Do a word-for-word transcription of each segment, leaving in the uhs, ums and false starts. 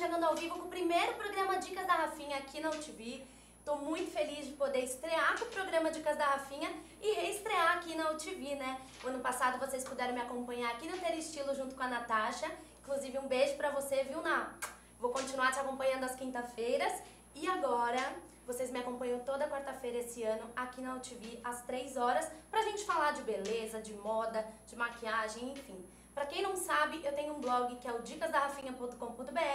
chegando ao vivo com o primeiro programa Dicas da Rafinha aqui na U T V. Tô muito feliz de poder estrear com o programa Dicas da Rafinha e reestrear aqui na U T V, né? O ano passado vocês puderam me acompanhar aqui no Ter Estilo junto com a Natasha. Inclusive um beijo pra você, viu, Ná? Vou continuar te acompanhando às quinta-feiras. E agora, vocês me acompanham toda quarta-feira esse ano aqui na U T V às três horas pra gente falar de beleza, de moda, de maquiagem, enfim. Pra quem não sabe, eu tenho um blog que é o dicas da rafinha ponto com ponto br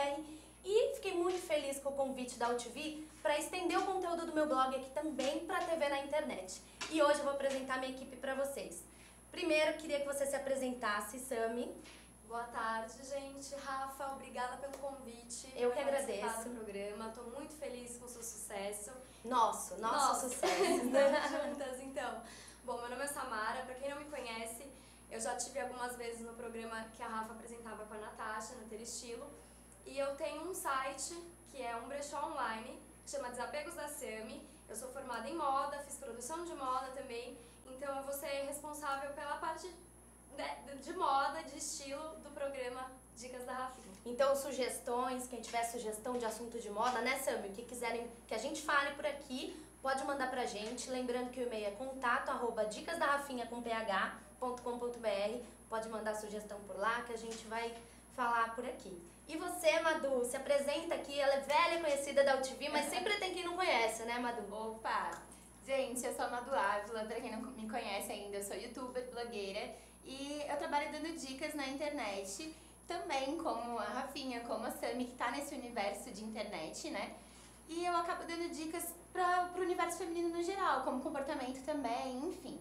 e fiquei muito feliz com o convite da U T V para estender o conteúdo do meu blog aqui também para a T V na internet. E hoje eu vou apresentar minha equipe para vocês. Primeiro, queria que você se apresentasse, Sami. Boa tarde, gente. Rafa, obrigada pelo convite. Eu que agradeço. Do programa. Tô muito feliz com o seu sucesso. Nosso, nosso Nossa. sucesso. Estamos juntas, então. Bom, meu nome é Samara. Para quem não me conhece, eu já tive algumas vezes no programa que a Rafa apresentava com a Natasha, no Ter Estilo. E eu tenho um site, que é um brechó online, que chama Desapegos da Sami. Eu sou formada em moda, fiz produção de moda também. Então eu vou ser responsável pela parte de, de moda, de estilo do programa Dicas da Rafinha. Então, sugestões, quem tiver sugestão de assunto de moda, né, Sami? O que quiserem que a gente fale por aqui, pode mandar pra gente. Lembrando que o e-mail é contato arroba dicas da rafinha com ph ponto com ponto br. Pode mandar sugestão por lá que a gente vai falar por aqui. E você, Madu, se apresenta aqui, ela é velha conhecida da U T V, mas sempre tem quem não conhece, né, Madu? Opa! Gente, eu sou a Madu Ávila, pra quem não me conhece ainda, eu sou youtuber, blogueira e eu trabalho dando dicas na internet, também como a Rafinha, como a Sami, que tá nesse universo de internet, né? E eu acabo dando dicas para pro universo feminino no geral, como comportamento também, enfim.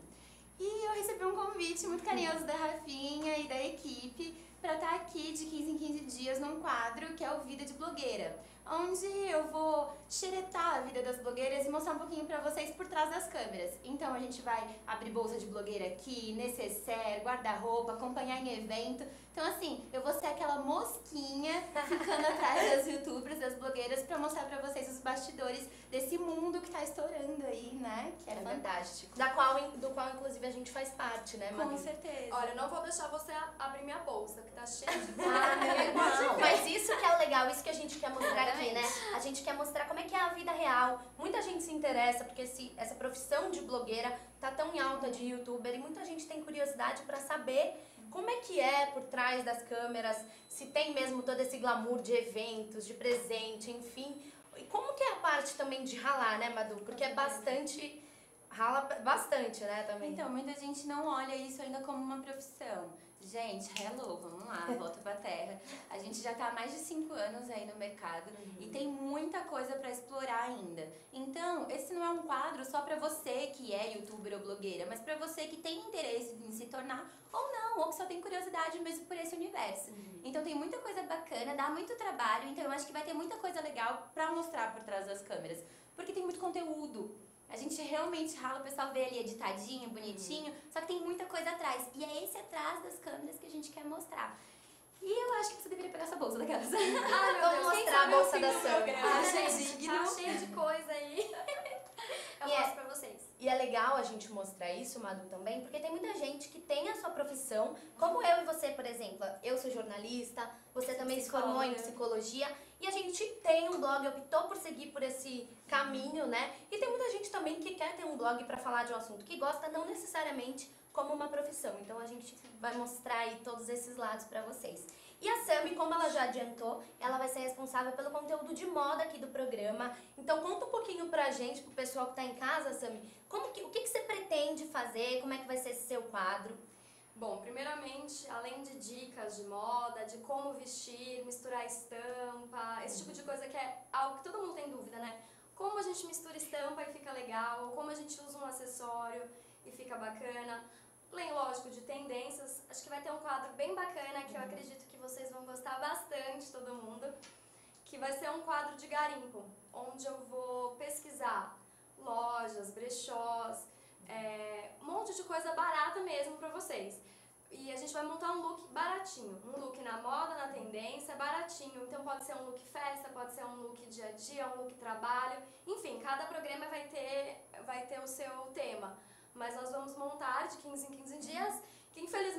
E eu recebi um convite muito carinhoso da Rafinha e da equipe para estar aqui de quinze em quinze dias num quadro que é o Vida de Blogueira, onde eu vou xeretar a vida das blogueiras e mostrar um pouquinho para vocês por trás das câmeras. Então a gente vai abrir bolsa de blogueira aqui, necessaire, guarda-roupa, acompanhar em evento. Então assim, eu vou ser aquela mosquinha ficando atrás das youtubers, das blogueiras, para mostrar para vocês os bastidores desse mundo que tá estourando aí, né? Que é, é fantástico. Da qual, do qual inclusive a gente faz parte, né, Madu? Com certeza. Olha, eu não vou deixar você abrir minha bolsa, que tá cheia de Ah, não, não. Mas isso que é o legal, isso que a gente quer mostrar aqui, né? A gente quer mostrar como é que é a vida real. Muita gente se interessa porque esse, essa profissão de blogueira tá tão em alta de youtuber e muita gente tem curiosidade pra saber como é que é por trás das câmeras, se tem mesmo todo esse glamour de eventos, de presente, enfim. E como que é a parte também de ralar, né, Madu? Porque é bastante... Rala bastante, né, também. Então, muita gente não olha isso ainda como uma profissão. Gente, hello, vamos lá, volta pra terra. A gente já tá há mais de cinco anos aí no mercado uhum. e tem muita coisa pra explorar ainda. Então, esse não é um quadro só pra você que é youtuber ou blogueira, mas pra você que tem interesse em se tornar ou não, ou que só tem curiosidade mesmo por esse universo. Uhum. Então tem muita coisa bacana, dá muito trabalho, então eu acho que vai ter muita coisa legal pra mostrar por trás das câmeras. Porque tem muito conteúdo. A gente realmente rala, o pessoal vê ali editadinho, bonitinho, uhum. só que tem muita coisa atrás. E é esse atrás das câmeras que a gente quer mostrar. E eu acho que você deveria pegar essa bolsa daquelas. Ah, vamos mostrar a bolsa da Sami. Ah, gente, tá cheio de coisa aí. Eu e mostro é, pra vocês. E é legal a gente mostrar isso, Madu, também, porque tem muita gente que tem a sua profissão, como eu e você, por exemplo. Eu sou jornalista, você também se formou em psicologia, e a gente tem um blog, optou por seguir por esse caminho, né? E tem muita gente também que quer ter um blog pra falar de um assunto que gosta, não necessariamente como uma profissão. Então a gente vai mostrar aí todos esses lados pra vocês. E a Sami, como ela já adiantou, ela vai ser responsável pelo conteúdo de moda aqui do programa. Então conta um pouquinho pra gente, pro pessoal que tá em casa, Sami, como que, o que, que você pretende fazer, como é que vai ser esse seu quadro? Bom, primeiramente, além de dicas de moda, de como vestir, misturar estampa, esse tipo de coisa que é algo que todo mundo tem dúvida, né? Como a gente mistura estampa e fica legal, como a gente usa um acessório e fica bacana. Além, lógico, de tendências, acho que vai ter um quadro bem bacana que eu acredito que vocês vão gostar bastante, todo mundo, que vai ser um quadro de garimpo, onde eu vou pesquisar lojas, brechós, é, um monte de coisa barata mesmo pra vocês. E a gente vai montar um look baratinho, um look na moda, na tendência, baratinho. Então pode ser um look festa, pode ser um look dia a dia, um look trabalho. Enfim, cada programa vai ter, vai ter o seu tema. Mas nós vamos montar de quinze em quinze dias, que infelizmente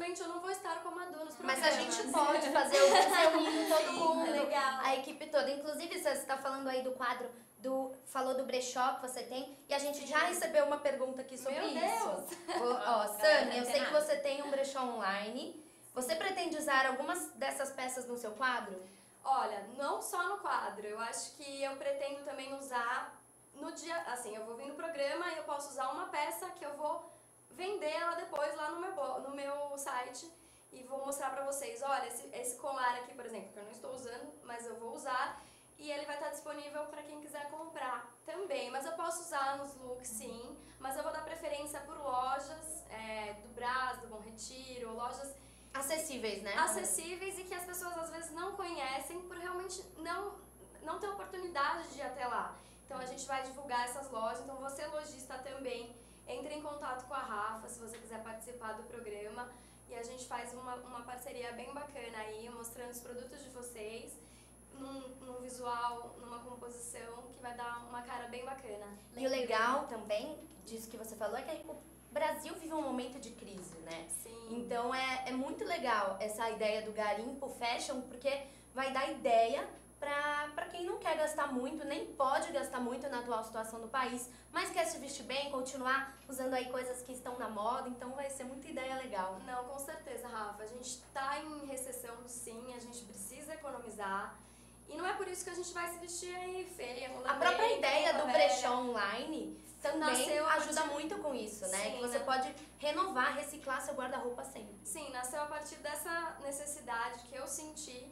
infelizmente eu não vou estar com a Madu nos Mas programas. a gente pode fazer alguns reunindo todo Sim, mundo, legal. a equipe toda. Inclusive, você está falando aí do quadro, do, falou do brechó que você tem, e a gente Sim. já recebeu uma pergunta aqui sobre Meu isso. Deus! Ó, ó, Sami, eu sei que você tem um brechó online. Você pretende usar algumas dessas peças no seu quadro? Olha, não só no quadro, eu acho que eu pretendo também usar no dia, assim, eu vou vir no programa e eu posso usar uma peça que eu vou vender ela depois lá no meu, no meu site e vou mostrar pra vocês, olha, esse, esse colar aqui, por exemplo, que eu não estou usando, mas eu vou usar e ele vai estar disponível para quem quiser comprar também, mas eu posso usar nos looks sim, mas eu vou dar preferência por lojas é, do Brás, do Bom Retiro, lojas Acessíveis, né? acessíveis e que as pessoas às vezes não conhecem por realmente não, não ter oportunidade de ir até lá. Então a gente vai divulgar essas lojas, então você lojista também, entre em contato com a Rafa se você quiser participar do programa e a gente faz uma, uma parceria bem bacana aí, mostrando os produtos de vocês num, num visual, numa composição que vai dar uma cara bem bacana. E o legal também disso que você falou é que o Brasil vive um momento de crise, né? Sim. Então é, é muito legal essa ideia do garimpo fashion, porque vai dar ideia pra, pra quem não quer gastar muito, nem pode gastar muito na atual situação do país, mas quer se vestir bem, continuar usando aí coisas que estão na moda, então vai ser muita ideia legal. Não, com certeza, Rafa. A gente tá em recessão sim, a gente precisa economizar. E não é por isso que a gente vai se vestir aí feia. A própria ideia do brechó online também Nasceu a ajuda partir- muito com isso, né? Sim, Que você né? pode renovar, reciclar seu guarda-roupa sempre. Sim, nasceu a partir dessa necessidade que eu senti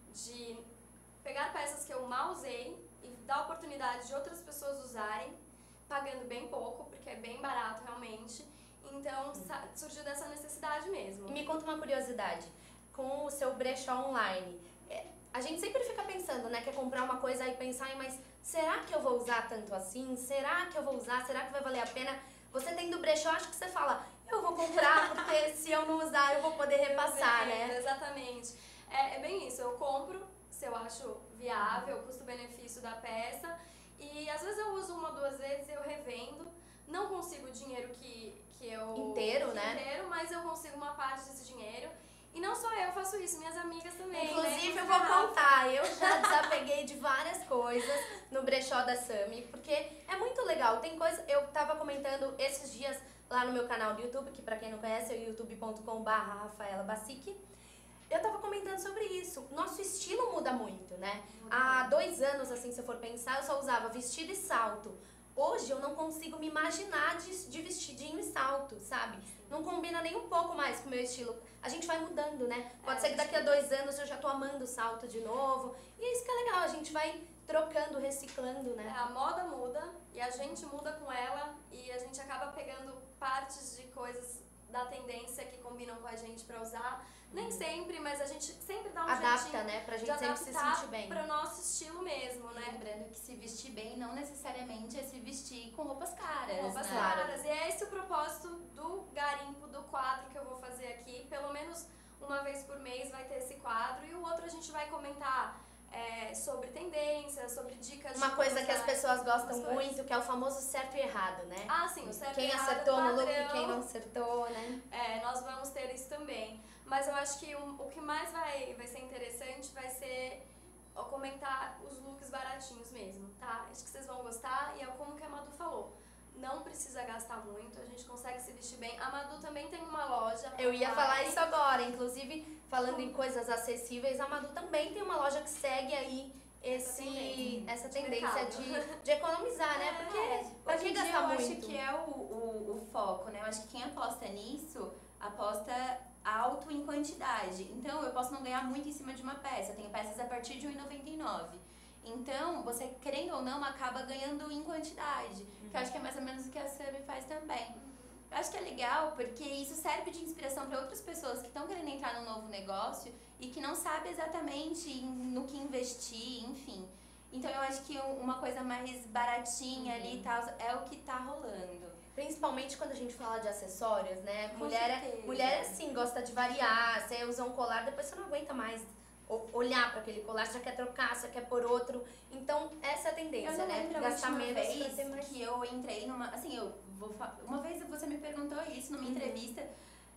de pegar peças que eu mal usei e dar oportunidade de outras pessoas usarem, pagando bem pouco, porque é bem barato realmente. Então sa- surgiu dessa necessidade mesmo. E me conta uma curiosidade, com o seu brechó online, é, a gente sempre fica pensando, né, que é comprar uma coisa e pensar, mas será que eu vou usar tanto assim? Será que eu vou usar? Será que vai valer a pena? Você tendo brechó, acho que você fala, eu vou comprar, porque se eu não usar eu vou poder repassar, Bem, né? Exatamente. É, é bem isso, eu compro se eu acho viável, o custo-benefício da peça, e às vezes eu uso uma, duas vezes e eu revendo, não consigo o dinheiro que, que eu... Inteiro, que né? Inteiro, mas eu consigo uma parte desse dinheiro. E não só eu faço isso, minhas amigas também. Inclusive, né? eu vou contar, eu já desapeguei de várias coisas no brechó da Sami, porque é muito legal. Tem coisa, eu tava comentando esses dias lá no meu canal do YouTube, que pra quem não conhece é youtube ponto com barra Rafaela Bacic. Eu tava comentando sobre isso. Nosso estilo muda muito, né? Há dois anos, assim, se eu for pensar, eu só usava vestido e salto. Hoje eu não consigo me imaginar de, de vestidinho e salto, sabe? Não combina nem um pouco mais com o meu estilo. A gente vai mudando, né? Pode É, ser que daqui a dois anos eu já tô amando o salto de novo. E é isso que é legal, a gente vai trocando, reciclando, É, né? a moda muda e a gente muda com ela e a gente acaba pegando partes de coisas da tendência que combinam com a gente pra usar. Nem sempre, mas a gente sempre dá um Adapta, jeitinho né? Pra de gente sempre se adaptar sentir bem. pro nosso estilo mesmo, né? Lembrando que se vestir bem não necessariamente é se vestir com roupas caras, Roupas né? caras. E é esse o propósito do garimpo, do quadro que eu vou fazer aqui. Pelo menos uma vez por mês vai ter esse quadro e o outro a gente vai comentar é, sobre tendências, sobre dicas de Uma coisa como que as usar pessoas gostam as coisas. muito, que é o famoso certo e errado, né? Ah, sim, o certo Quem e errado, acertou no look e padrão. quem não acertou, né? É, nós vamos ter isso também. Mas eu acho que o, o que mais vai, vai ser interessante vai ser ó, comentar os looks baratinhos mesmo, tá? Acho que vocês vão gostar e é como que a Madu falou. Não precisa gastar muito, a gente consegue se vestir bem. A Madu também tem uma loja. Eu ia online. falar isso agora, inclusive falando em coisas acessíveis, a Madu também tem uma loja que segue aí esse, tendência essa de tendência mercado. de, de economizar, né? É, Porque pra Hoje que em dia gastar eu muito? acho que é o, o, o foco, né? Eu acho que quem aposta nisso, aposta alto em quantidade. Então, eu posso não ganhar muito em cima de uma peça. Eu tenho peças a partir de um real e noventa e nove centavos. Então, você, querendo ou não, acaba ganhando em quantidade. Uhum. Que eu acho que é mais ou menos o que a Sami faz também. Eu acho que é legal porque isso serve de inspiração para outras pessoas que estão querendo entrar num novo negócio e que não sabem exatamente no que investir, enfim. Então, eu acho que uma coisa mais baratinha Uhum. ali e tal é o que tá rolando. Principalmente quando a gente fala de acessórios, né? Com Mulher, é- certeza. mulher assim, gosta de variar. Você usa um colar, depois você não aguenta mais o- olhar para aquele colar, você quer trocar, você quer pôr outro. Então, essa é a Eu tendência, não né? lembro a Gastar última menos pra vez ter mais. que eu entrei numa... Assim, eu vou fa- uma vez você me perguntou isso numa Uhum. entrevista.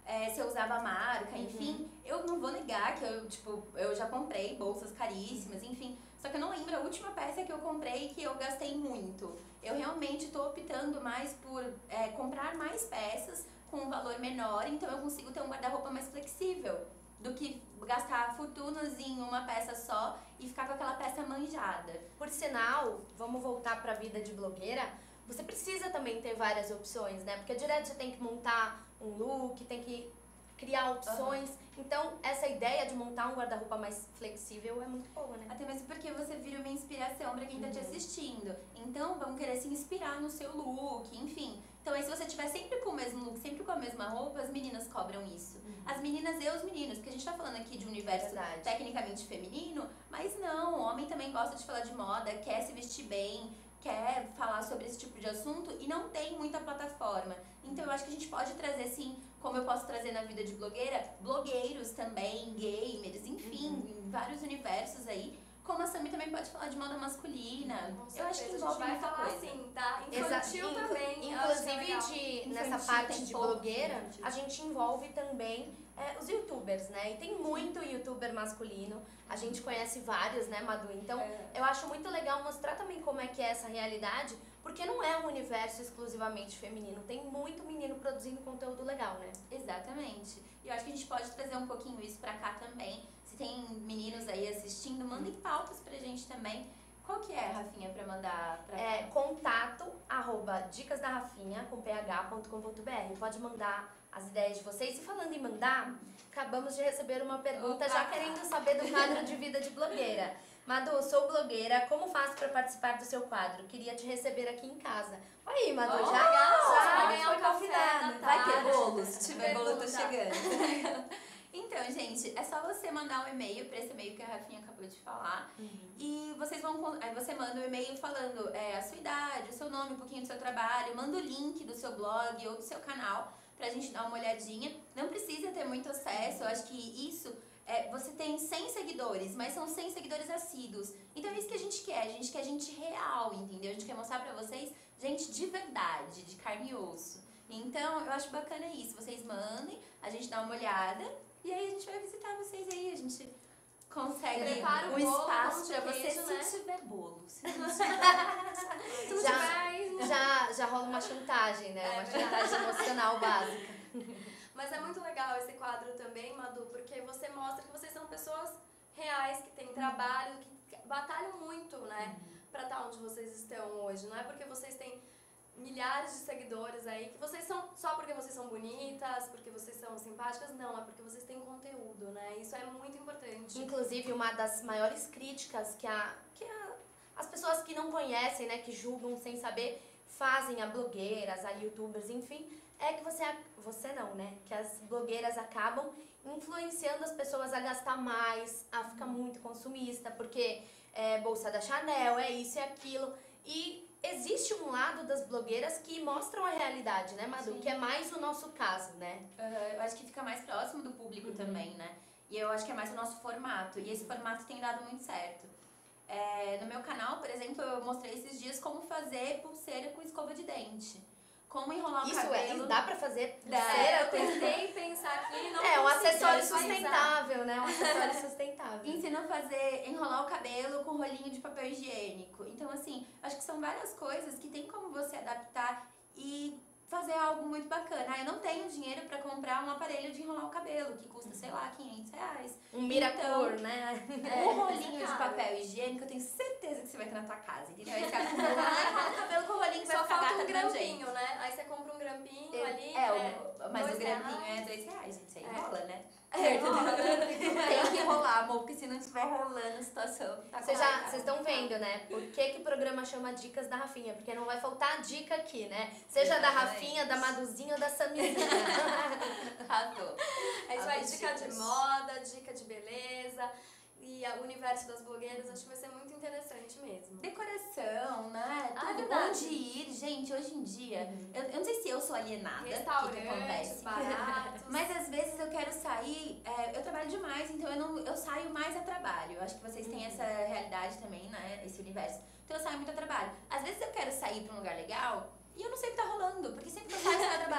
é, se eu usava a marca, enfim. Uhum. Eu não vou negar que eu, tipo, eu já comprei bolsas caríssimas, enfim. Só que eu não lembro a última peça que eu comprei que eu gastei muito. Eu realmente tô optando mais por é, comprar mais peças com um valor menor, então eu consigo ter um guarda-roupa mais flexível do que gastar fortunas em uma peça só e ficar com aquela peça manjada. Por sinal, vamos voltar para a vida de blogueira, você precisa também ter várias opções, né? Porque direto você tem que montar um look, tem que criar opções. Uhum. Então, essa ideia de montar um guarda-roupa mais flexível é muito boa, né? Até mesmo porque você vira uma inspiração para quem uhum. tá te assistindo. Então, vão querer se inspirar no seu look, enfim. Então, aí se você tiver sempre com o mesmo look, sempre com a mesma roupa, as meninas cobram isso. Uhum. As meninas e os meninos, porque a gente tá falando aqui de um universo Verdade. tecnicamente feminino, mas não, o homem também gosta de falar de moda, quer se vestir bem, quer falar sobre esse tipo de assunto e não tem muita plataforma. Então, eu acho que a gente pode trazer, sim, como eu posso trazer na vida de blogueira, blogueiros também, gamers, enfim, uhum. em vários universos aí. Como a Sami também pode falar de moda masculina. Eu acho que envolve muita coisa. Assim, tá? Infantil Exato. também. Inclusive, de, nessa parte de blogueira, a gente envolve também é, os youtubers, né? E tem muito youtuber masculino. A gente conhece vários, né, Madu? Então, é. eu acho muito legal mostrar também como é que é essa realidade, porque não é um universo exclusivamente feminino. Tem muito menino produzindo conteúdo legal, né? Exatamente. E eu acho que a gente pode trazer um pouquinho isso pra cá também. Se tem meninos aí assistindo, mandem pautas pra gente também. Qual que é, Rafinha, pra mandar pra cá? É contato, arroba, dicas da Rafinha, com ph ponto com ponto br. Pode mandar as ideias de vocês. E falando em mandar, acabamos de receber uma pergunta Opa. já querendo saber do quadro de vida de blogueira. Madu, sou blogueira, como faço para participar do seu quadro? Queria te receber aqui em casa. Aí, Madu, oh, já, legal, já vai ganhar um café. Vai ter bolo? Se tiver bolo, eu tô chegando. Então, gente, é só você mandar um e-mail para esse e-mail que a Rafinha acabou de falar. Uhum. E vocês vão. Aí você manda um e-mail falando é, a sua idade, o seu nome, um pouquinho do seu trabalho, manda o link do seu blog ou do seu canal pra gente dar uma olhadinha. Não precisa ter muito acesso, eu acho que isso. É, você tem cem seguidores, mas são cem seguidores assíduos. Então é isso que a gente quer, a gente quer gente real, entendeu? A gente quer mostrar pra vocês gente de verdade, de carne e osso. Então eu acho bacana isso, vocês mandem, a gente dá uma olhada e aí a gente vai visitar vocês aí, a gente consegue Prepara um o bolo, espaço pra queijo, você né? se tiver bolo. Se não tiver, já, já, já rola uma chantagem, né? Uma chantagem emocional básica. Mas é muito legal esse quadro também, Madu, porque você mostra que vocês são pessoas reais, que têm trabalho, que batalham muito, né, uhum. pra estar onde vocês estão hoje. Não é porque vocês têm milhares de seguidores aí, que vocês são só porque vocês são bonitas, porque vocês são simpáticas, não, é porque vocês têm conteúdo, né, isso é muito importante. Inclusive, uma das maiores críticas que, a, que a, as pessoas que não conhecem, né, que julgam sem saber, fazem a blogueiras, a youtubers, enfim, é que você, você não, né? Que as blogueiras acabam influenciando as pessoas a gastar mais, a ficar muito consumista, porque é bolsa da Chanel, é isso e aquilo. E existe um lado das blogueiras que mostram a realidade, né, Madu? Sim. Que é mais o nosso caso, né? Uhum, eu acho que fica mais próximo do público uhum. também, né? E eu acho que é mais o nosso formato. E esse formato tem dado muito certo. É, no meu canal, por exemplo, eu mostrei esses dias como fazer pulseira com escova de dente. Como enrolar o Isso cabelo. É, dá pra fazer pulseira? Eu tentei pensar aqui, não É, um acessório sustentável, né? Um acessório sustentável. Ensina a fazer, enrolar o cabelo com rolinho de papel higiênico. Então, assim, acho que são várias coisas que tem como você adaptar e fazer algo muito bacana. Ah, eu não tenho dinheiro pra comprar um aparelho de enrolar o cabelo, que custa, sei lá, quinhentos reais. Um Miracor, então, né? É, um rolinho de papel higiênico, eu tenho certeza que você vai ter na tua casa, entendeu? Aí você vai enrolar o cabelo com o rolinho que vai Só ficar falta um gata grampinho, né? Aí você compra um grampinho é, ali. É, é o, mas o grampinho reais. é dois reais, gente. Você é. enrola, né? É, enrola. Tem que enrolar, amor, porque se não estiver rolando a situação, tá Vocês já, vocês estão vendo, né? Por que, que o programa chama Dicas da Rafinha? Porque não vai faltar dica aqui, né? Seja da Rafinha, da Maduzinha ou da Samizinha. Arrasou. É isso aí, dica de moda, dica de beleza. E o universo das blogueiras, acho que vai ser muito interessante mesmo. Decoração, né? Ah, Tudo é onde ir, gente, hoje em dia. Uhum. Eu, eu não sei se eu sou alienada. Restaurantes, que que acontece. baratos. Mas às vezes eu quero sair, é, eu trabalho demais, então eu, não, eu saio mais a trabalho. Eu acho que vocês têm uhum. essa realidade também, né? Esse universo. Então eu saio muito a trabalho. Às vezes eu quero sair pra um lugar legal e eu não sei o que tá rolando, porque sempre que eu saio, eu trabalho.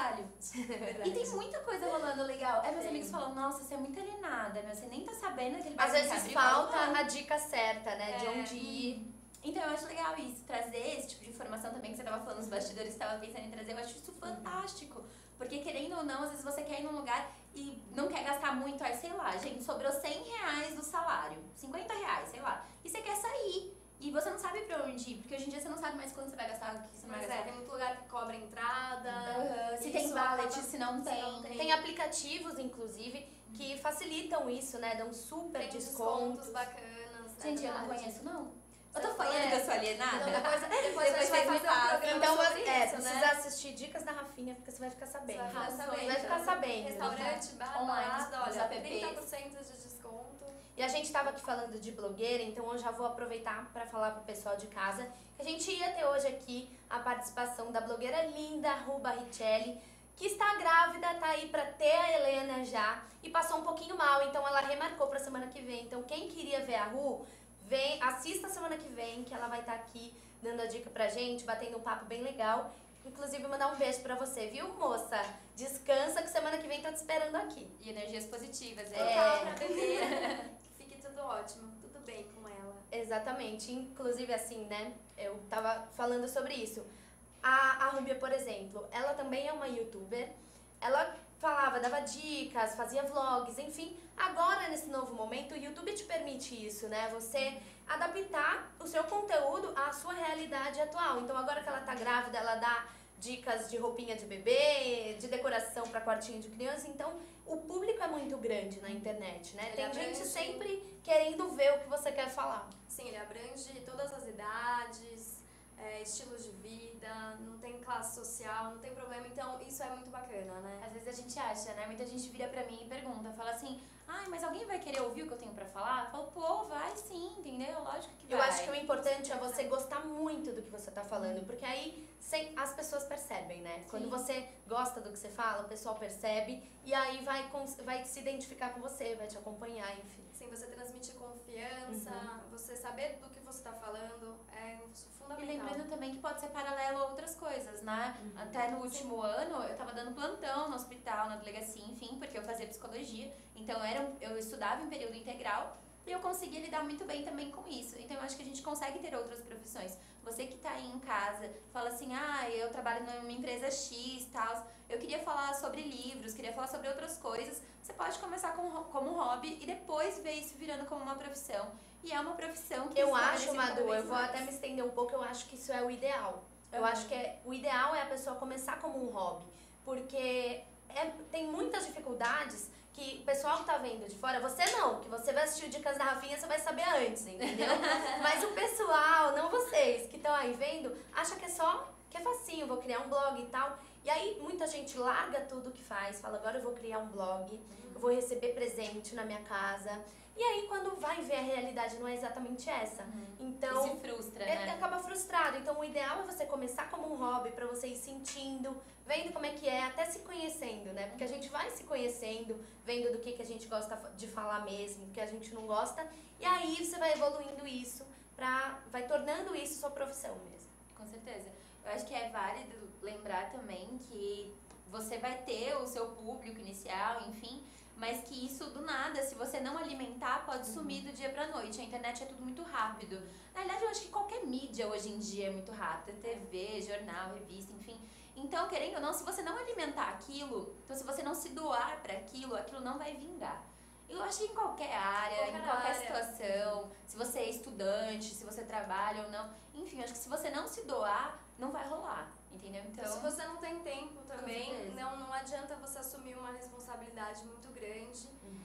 trabalho. Verdade. E tem muita coisa rolando legal. Aí meus Tem. amigos falam, nossa, você é muito alienada, meu, você nem tá sabendo que ele vai Às vir vezes abrir falta balcão." a dica certa, né? De É. onde ir. Então eu acho legal isso, trazer esse tipo de informação também que você tava falando nos bastidores, estava pensando em trazer, eu acho isso fantástico. Porque querendo ou não, às vezes você quer ir num lugar e não quer gastar muito, aí sei lá, gente, sobrou cem reais do salário, cinquenta reais, sei lá, e você quer sair. E você não sabe pra onde ir, porque hoje em dia você não sabe mais quando você vai gastar, o que você não vai Mas é, gastar. tem muito lugar que cobra entrada. Aham, se isso tem valet, acaba- se não se tem. não tem. Tem aplicativos, inclusive, que facilitam isso, né? Dão super Tem descontos. descontos bacanas. é Gente, eu não verdade. conheço, não. Você Eu tô foi- falando é. que eu sou alienada? Então depois, depois, Depois a gente vai vocês me fazer um falam. programa Então, sobre é, isso, precisa né? assistir Dicas da Rafinha, porque você vai ficar sabendo. Você vai ficar Arrasou, sabendo. Você vai ficar sabendo. Restaurante, bar, Online, balada, os olha, apps. trinta por cento de desconto. E a gente estava aqui falando de blogueira, então eu já vou aproveitar para falar pro pessoal de casa que a gente ia ter hoje aqui a participação da blogueira linda Ru Barrichelli, que está grávida, tá aí para ter a Helena já e passou um pouquinho mal, então ela remarcou para semana que vem. Então quem queria ver a Ru, vem, assista semana que vem, que ela vai estar aqui dando a dica pra gente, batendo um papo bem legal. Inclusive mandar um beijo pra você, viu, moça? Descansa que semana que vem tô te esperando aqui. E energias positivas, É. Total pra bebê. Que fique tudo ótimo, tudo bem com ela. Exatamente. Inclusive, assim, né? Eu tava falando sobre isso. A, a Rúbia, por exemplo, ela também é uma youtuber. Ela falava, dava dicas, fazia vlogs, enfim. Agora, nesse novo momento, o YouTube te permite isso, né? Você adaptar o seu conteúdo à sua realidade atual. Então, agora que ela tá grávida, ela dá dicas de roupinha de bebê, de decoração para quartinho de criança. Então, o público é muito grande na internet, né? Ele Tem abrange- gente sempre querendo ver o que você quer falar. Sim, ele abrange todas as idades, é, estilos de vida, não tem classe social, não tem problema. Então, isso é muito bacana, né? Às vezes a gente acha, né? Muita gente vira pra mim e pergunta, fala assim, ai, mas alguém vai querer ouvir o que eu tenho pra falar? Eu falo, pô, vai sim, entendeu? Lógico que vai. Eu acho que o importante é você gostar muito do que você tá falando, porque aí sem- as pessoas percebem, né? Quando Sim. você gosta do que você fala, o pessoal percebe e aí vai, cons- vai se identificar com você, vai te acompanhar, enfim. Sim, você transmite confiança, você saber do que você tá falando é E fundamental. lembrando também que pode ser paralelo a outras coisas, né? Até no último ano eu tava dando plantão no hospital, na delegacia, enfim, porque eu fazia psicologia. Então era um- eu estudava em período integral e eu conseguia lidar muito bem também com isso. Então eu acho que a gente consegue ter outras profissões. Você que tá aí em casa, fala assim, ah, eu trabalho numa empresa X, tal. Eu queria falar sobre livros, queria falar sobre outras coisas. Você pode começar com, como hobby e depois ver isso virando como uma profissão. E é uma profissão que Eu está acho, crescendo cada Madu, vez eu vou mais. até me estender um pouco, eu acho que isso é o ideal. Eu Uhum. acho que é, o ideal é a pessoa começar como um hobby, porque é- tem muitas dificuldades que o pessoal que tá vendo de fora, você não, que você vai assistir o Dicas da Rafinha, você vai saber antes, entendeu? Mas o pessoal, não vocês, que estão aí vendo, acha que é só, que é facinho, vou criar um blog e tal. E aí muita gente larga tudo que faz, fala, agora eu vou criar um blog, eu vou receber presente na minha casa. E aí quando vai ver a realidade não é exatamente essa. Então, E se frustra, é, né? acaba frustrado. Então, o ideal é você começar como um hobby, pra você ir sentindo, vendo como é que é, até se conhecendo, né? Porque a gente vai se conhecendo, vendo do que, que a gente gosta de falar mesmo, do que a gente não gosta. E aí você vai evoluindo isso, pra, vai tornando isso sua profissão mesmo. Com certeza. Eu acho que é válido lembrar também que você vai ter o seu público inicial, enfim, mas que isso do nada, se você não alimentar, pode sumir do dia pra noite. A internet é tudo muito rápido. Na verdade, eu acho que qualquer mídia hoje em dia é muito rápida. T V, jornal, revista, enfim. Então, querendo ou não, se você não alimentar aquilo, então se você não se doar pra aquilo, aquilo não vai vingar. Eu acho que em qualquer área, Qualquer em qualquer área. situação, se você é estudante, se você trabalha ou não, enfim, eu acho que se você não se doar, não vai rolar, entendeu? Então, Se você não tem tempo também, certeza. não, não adianta você assumir uma responsabilidade muito grande.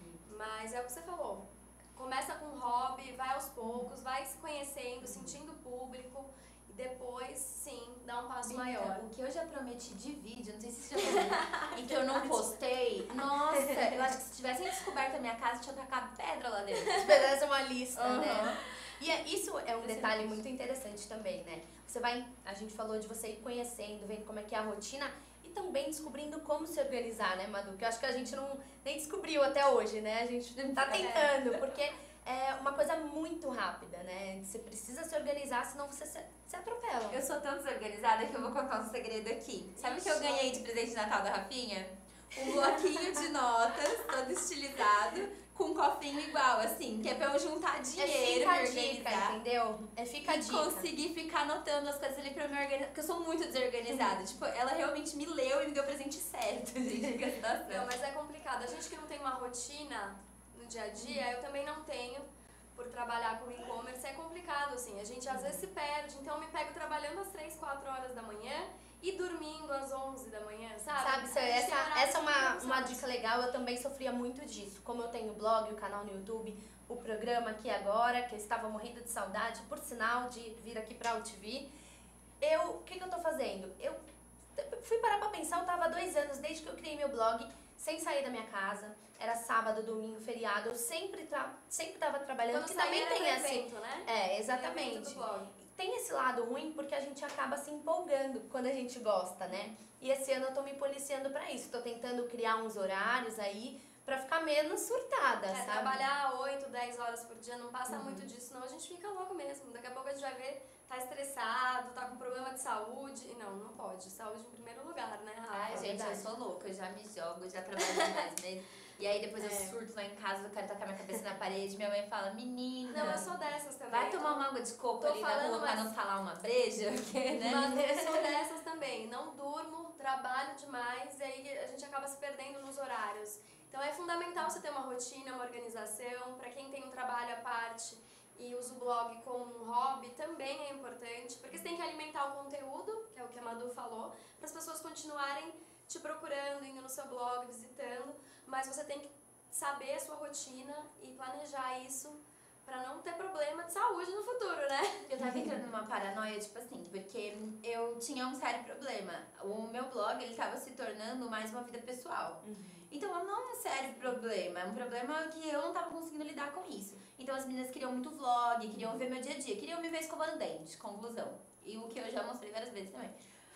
Mas é o que você falou. Começa com um hobby, vai aos poucos, vai se conhecendo, sentindo o público. E depois, sim, dá um passo maior. Então, o que eu já prometi de vídeo, não sei se você já viu, e que eu não postei, nossa, eu acho que se tivessem descoberto a minha casa, tinha tacado pedra lá dentro. Essa é uma lista, Aham. né? E é- isso é um Excelente. detalhe muito interessante também, né? Você vai, a gente falou de você ir conhecendo, vendo como é que é a rotina e também descobrindo como se organizar, né, Madu? Que eu acho que a gente não nem descobriu até hoje, né? A gente tá tentando, porque é uma coisa muito rápida, né? Você precisa se organizar, senão você se, se atropela. Eu sou tão desorganizada que eu vou contar um segredo aqui. Sabe o que eu ganhei de presente de Natal da Rafinha? Um bloquinho de notas, todo estilizado, com um cofrinho igual, assim, que é pra eu juntar dinheiro, é me fica a dica, organizar. entendeu? É fica a E dica. conseguir ficar anotando as coisas ali pra me organizar, porque eu sou muito desorganizada. Tipo, ela realmente me leu e me deu o presente certo, gente, que Não, situação. mas é complicado. A gente que não tem uma rotina no dia a dia, eu também não tenho, por trabalhar com e-commerce, é complicado, assim. A gente às vezes se perde, então eu me pego trabalhando às três, quatro horas da manhã e dormindo às onze da manhã, sabe? Sabe, Sir, A gente tem essa, horários essa é uma, muito uma cansados. dica legal, eu também sofria muito disso. Como eu tenho o blog, o canal no YouTube, o programa aqui agora, que eu estava morrendo de saudade, por sinal, de vir aqui pra U T V, eu, o que, que eu tô fazendo? Eu fui parar pra pensar, eu tava há dois anos, desde que eu criei meu blog, sem sair da minha casa, era sábado, domingo, feriado, eu sempre, tra sempre tava trabalhando, Quando que também saía tem era esse... evento, né? É, Evento exatamente. do blog. Tem esse lado ruim porque a gente acaba se empolgando quando a gente gosta, né? E esse ano eu tô me policiando pra isso. Tô tentando criar uns horários aí pra ficar menos surtada, É, sabe? trabalhar oito, dez horas por dia não passa muito disso, senão a gente fica louco mesmo. Daqui a pouco a gente vai ver, tá estressado, tá com problema de saúde. E não, não pode. Saúde em primeiro lugar, né, Rafa? Ai, gente, eu verdade. sou louca, eu já me jogo, já trabalho demais mesmo. E aí depois eu É. surto lá em casa, eu quero tacar minha cabeça na parede, minha mãe fala, menina, Não, eu sou dessas também. vai tomar Então, uma água de coco tô ali na falando, rua pra mas- não falar uma breja, porque, né? Mas eu sou dessas também. Não durmo, trabalho demais e aí a gente acaba se perdendo nos horários. Então é fundamental você ter uma rotina, uma organização. Para quem tem um trabalho à parte e usa o blog como um hobby, também é importante. Porque você tem que alimentar o conteúdo, que é o que a Madu falou, para as pessoas continuarem te procurando, indo no seu blog, visitando. Mas você tem que saber a sua rotina e planejar isso pra não ter problema de saúde no futuro, né? Eu tava entrando numa paranoia, tipo assim, porque eu tinha um sério problema. O meu blog, ele tava se tornando mais uma vida pessoal. Então, não é um sério problema, é um problema que eu não tava conseguindo lidar com isso. Então, as meninas queriam muito vlog, queriam ver meu dia a dia, queriam me ver escovando dente, conclusão. E o que eu já mostrei várias vezes também.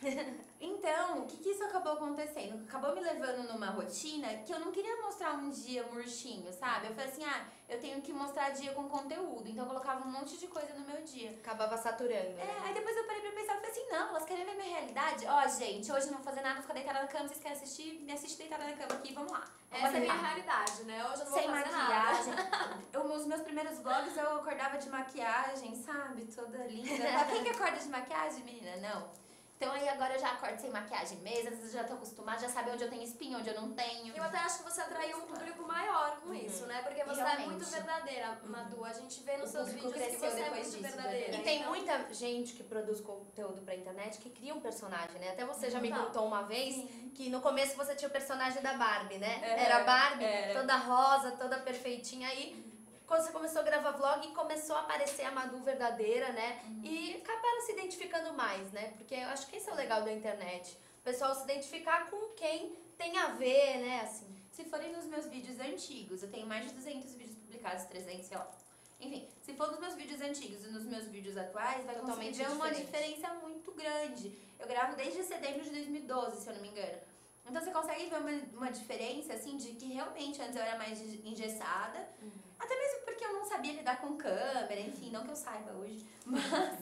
Então, o que, que isso acabou acontecendo? Acabou me levando numa rotina que eu não queria mostrar um dia murchinho, sabe? Eu falei assim, ah, eu tenho que mostrar dia com conteúdo. Então, eu colocava um monte de coisa no meu dia. Acabava saturando, né? É, aí depois eu parei pra pensar e falei assim, não, elas querem ver minha realidade? Ó, gente, hoje eu não vou fazer nada, vou ficar deitada na cama, vocês querem assistir? Me assiste deitada na cama aqui, vamos lá. Vamos Essa é a minha brincar. realidade, né? Hoje eu não vou Sem fazer maquiagem. nada. Eu, os meus primeiros vlogs eu acordava de maquiagem, sabe? Toda linda. Quem que acorda de maquiagem, menina? Não. Então aí agora eu já acordo sem maquiagem mesmo, às vezes eu já tô acostumada, já sabe onde eu tenho espinha, onde eu não tenho. Eu até acho que você atraiu um público maior com isso, né? Porque você é Realmente. muito verdadeira, Madu. A gente vê nos O seus público vídeos que cresceu você é depois muito disso, verdadeira. E tem Então, muita gente que produz conteúdo pra internet que cria um personagem, né? Até você já me Total. contou uma vez Sim. que no começo você tinha o personagem da Barbie, né? É, Era a Barbie, era. toda rosa, toda perfeitinha. Aí, quando você começou a gravar vlog, começou a aparecer a Madu verdadeira, né? E acabaram se identificando mais, né? Porque eu acho que esse é o legal da internet. O pessoal se identificar com quem tem a ver, né? Assim. Se forem nos meus vídeos antigos, eu tenho mais de duzentos vídeos publicados, trezentos, sei lá. Enfim, se for nos meus vídeos antigos e nos meus vídeos atuais, vai conseguir Totalmente ver uma diferente. diferença muito grande. Eu gravo desde setembro de dois mil e doze, se eu não me engano. Então você consegue ver uma, uma diferença, assim, de que realmente antes eu era mais engessada. Até mesmo porque eu não sabia lidar com câmera, enfim, não que eu saiba hoje. Mas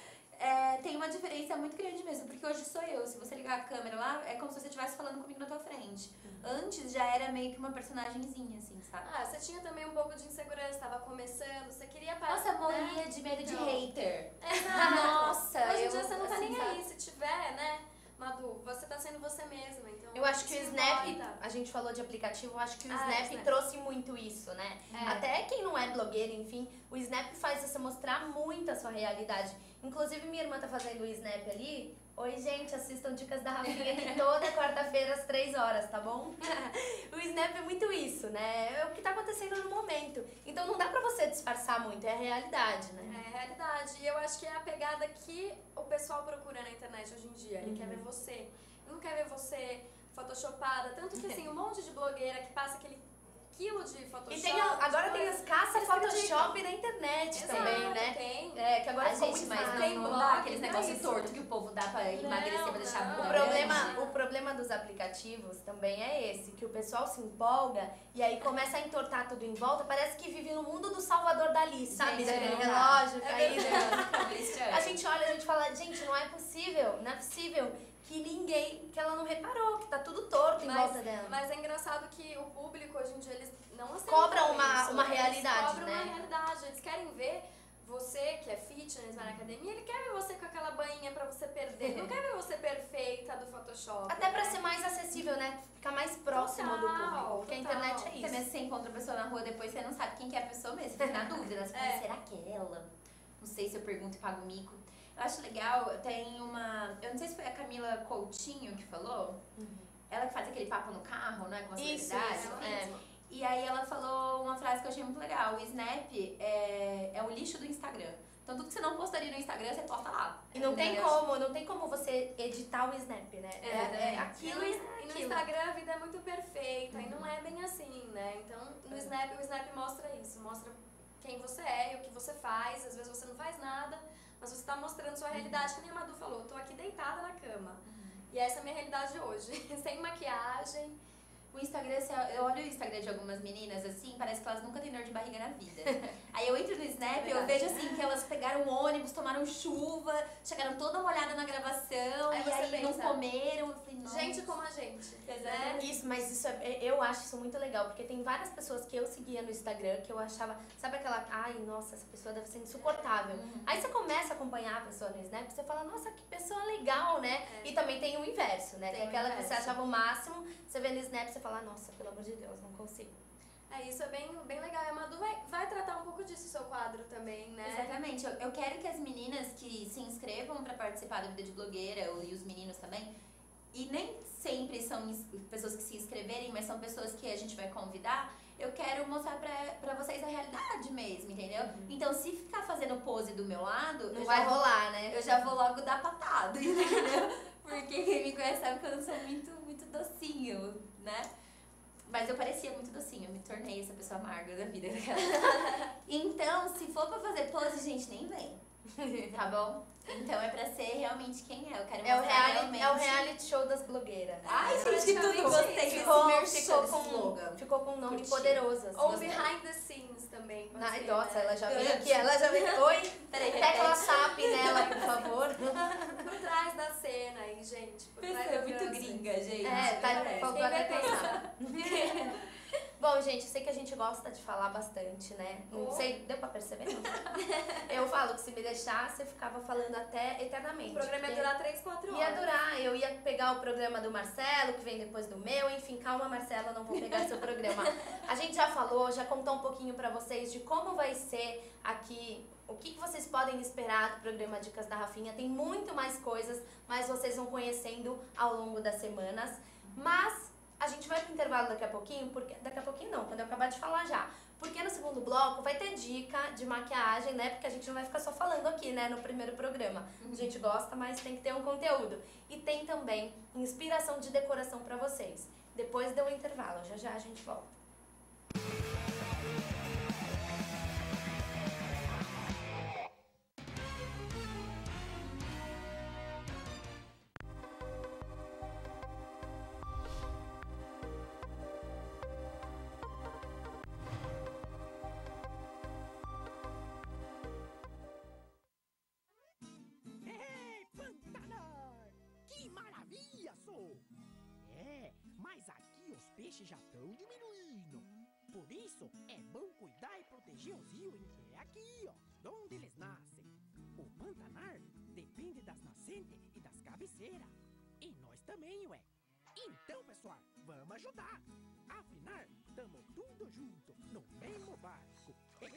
é, tem uma diferença muito grande mesmo, porque hoje sou eu. Se você ligar a câmera lá, é como se você estivesse falando comigo na tua frente. Antes já era meio que uma personagemzinha, assim, sabe? ah, você tinha também um pouco de insegurança, tava começando, você queria Nossa, né? morria de medo de Então. hater. Exato. Nossa, Hoje em eu, dia você não tá assim, nem sabe? aí. Se tiver, né, Madu, você tá sendo você mesma. Então, Eu acho que o isso Snap, importa. a gente falou de aplicativo, eu acho que o Ah, Snap, Snap. trouxe muito isso, né? É. Até quem não é blogueira, enfim, o Snap faz você mostrar muito a sua realidade. Inclusive, minha irmã tá fazendo o Snap ali. Oi, gente, assistam Dicas da Rafinha aqui toda quarta-feira às três horas, tá bom? O Snap é muito isso, né? É o que tá acontecendo no momento. Então não dá pra você disfarçar muito, é a realidade, né? É a realidade. E eu acho que é a pegada que o pessoal procura na internet hoje em dia. Ele quer ver você. Ele não quer ver você photoshopada. Tanto que, assim, um monte de blogueira que passa aquele quilo de Photoshop. E tem a, agora tem as caças Eles Photoshop criticam. na internet Exato, também, né? tem. É, que agora A ficou gente, muito mas fácil. Tem não, não blog, dá aqueles não é negócios isso. tortos que o povo dá pra emagrecer, Não, pra deixar não. a bunda O grande. problema, o problema dos aplicativos também é esse, que o pessoal se empolga e aí começa a entortar tudo em volta, parece que vive no mundo do Salvador Dali, sabe? Gente, Daquele não dá. relógio É caído. Cristiane. A gente olha, a gente fala, gente, não é possível, não é possível que ninguém, que ela não reparou, que tá tudo torto em volta Mas, dela. mas é engraçado que o público hoje em dia, eles não aceitam Cobra uma- isso. uma Eles realidade, cobram né? uma realidade. Eles querem ver você, que é fitness, vai na academia, ele quer ver você com aquela banhinha pra você perder. Ele não quer ver você perfeita do Photoshop. Até pra né? ser mais acessível, né? Ficar mais próximo do Total, público, porque a total. internet é Você isso. mesmo, você encontra a pessoa na rua, depois você não sabe quem que é a pessoa mesmo. Você fica na dúvida, né? Você fala, É. será que é ela? Não sei se eu pergunto e pago mico. Eu acho legal, tem uma... Eu não sei se foi a Camila Coutinho que falou. Ela que faz aquele papo no carro, né? Com a Isso, celebridade. isso, ela é. mesma. E aí ela falou uma frase que eu achei muito legal. O Snap é, é o lixo do Instagram. Então tudo que você não postaria no Instagram, você posta lá. E não tem Entendeu? como, não tem como você editar o Snap, né? É, é Exatamente. aquilo E e no, e no aquilo. Instagram a vida é muito perfeita e não é bem assim, né? Então no Snap, o Snap mostra isso, mostra quem você é e o que você faz. Às vezes você não faz nada, mas você está mostrando sua realidade, que nem a Madu falou, eu tô aqui deitada na cama. E essa é a minha realidade hoje, sem maquiagem. O Instagram, se eu olho o Instagram de algumas meninas, assim, parece que elas nunca têm dor de barriga na vida. Aí eu entro no Snap e eu vejo, assim, que elas pegaram um ônibus, tomaram chuva, chegaram toda molhada na gravação, Aí e você aí não pensa, comeram. Eu falei, nossa. Gente como a gente, né? Exatamente. Isso, mas isso é, eu acho isso muito legal, porque tem várias pessoas que eu seguia no Instagram que eu achava, sabe aquela, ai, nossa, essa pessoa deve ser insuportável. Aí você começa a acompanhar a pessoa no Snap, você fala, nossa, que pessoa legal, né? É. E também tem o inverso, né? Tem, Tem o aquela que você inverso. achava o máximo, você vê no Snap, você fala, nossa, pelo amor de Deus, não consigo. É, isso é bem, bem legal. E a Madu vai, vai tratar um pouco disso no seu quadro também, né? Exatamente. Eu, eu quero que as meninas que se inscrevam pra participar da Vida de Blogueira, ou- e os meninos também, e nem sempre são ins- pessoas que se inscreverem, mas são pessoas que a gente vai convidar, eu quero mostrar pra, pra vocês a realidade mesmo, entendeu? Então, se ficar fazendo pose do meu lado, Não eu vai já vou, rolar, né? eu já vou logo dar patada, entendeu? Porque quem me conhece sabe que eu não sou muito, muito docinho, né? Mas eu parecia muito docinho, eu me tornei essa pessoa amarga da vida. Então, se for pra fazer pose, gente, nem vem. Tá bom? Então é pra ser realmente quem é. Eu quero É o, mostrar reality, realmente. é o reality show das blogueiras. Ai, É, gente, que tudo praticamente gostei isso. desse Ficou, merchan, ficou, desse com, slogan. ficou com um nome Curti. poderoso. assim. Ou Gostei. behind the scenes também. pode Ai, ser, nossa, né? ela já Eu veio ia aqui, ela já veio. Oi, Peraí, tecla repete. S A P nela, por favor. Por trás da cena aí, gente. Por trás Pessoa da muito dança. gringa, gente. É, tá, Parece. faltou Quem até vai pensar. Bom, gente, eu sei que a gente gosta de falar bastante, né? Não Oh. sei, deu pra perceber? Não? Eu falo que se me deixasse, eu ficava falando até eternamente. O programa ia porque durar três, quatro horas. Ia durar, eu ia pegar o programa do Marcelo, que vem depois do meu, enfim, calma, Marcelo, eu não vou pegar seu programa. A gente já falou, já contou um pouquinho pra vocês de como vai ser aqui, o que que vocês podem esperar do programa Dicas da Rafinha. Tem muito mais coisas, mas vocês vão conhecendo ao longo das semanas. Mas a gente vai pro intervalo daqui a pouquinho, porque daqui a pouquinho não, quando eu acabar de falar já. Porque no segundo bloco vai ter dica de maquiagem, né? Porque a gente não vai ficar só falando aqui, né? No primeiro programa. A gente gosta, mas tem que ter um conteúdo. E tem também inspiração de decoração pra vocês. Depois deu o intervalo, já já a gente volta. Ei, Pantanal! Que maravilha, sou! É, mas aqui os peixes já estão diminuindo. Por isso, é bom cuidar e proteger os rios, que é aqui, ó, de onde eles nascem. O Pantanal depende das nascentes e das cabeceiras. E nós também, ué. Então, pessoal, vamos ajudar. Afinal, tamo tudo junto, no mesmo barco.